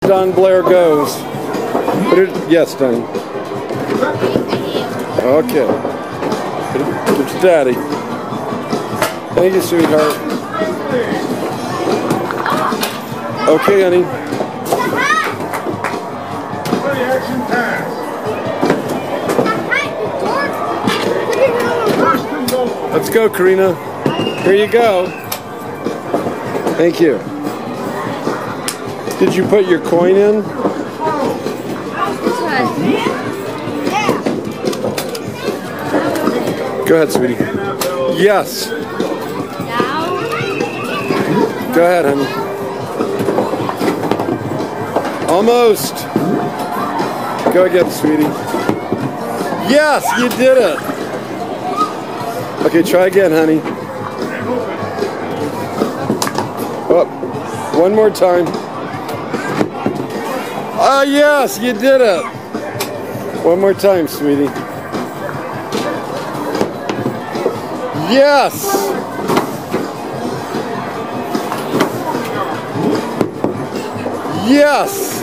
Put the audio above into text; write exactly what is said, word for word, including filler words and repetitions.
Don Blair goes. Put it, yes, Donnie. Okay. Put it, put it to Daddy. Thank you, sweetheart. Okay, honey. Let's go, Karina. Here you go. Thank you. Did you put your coin in? Go ahead, sweetie. Yes. Go ahead, honey. Almost. Go again, sweetie. Yes, you did it. Okay, try again, honey. Oh, one more time. Ah, yes, you did it. One more time, sweetie. Yes. Yes.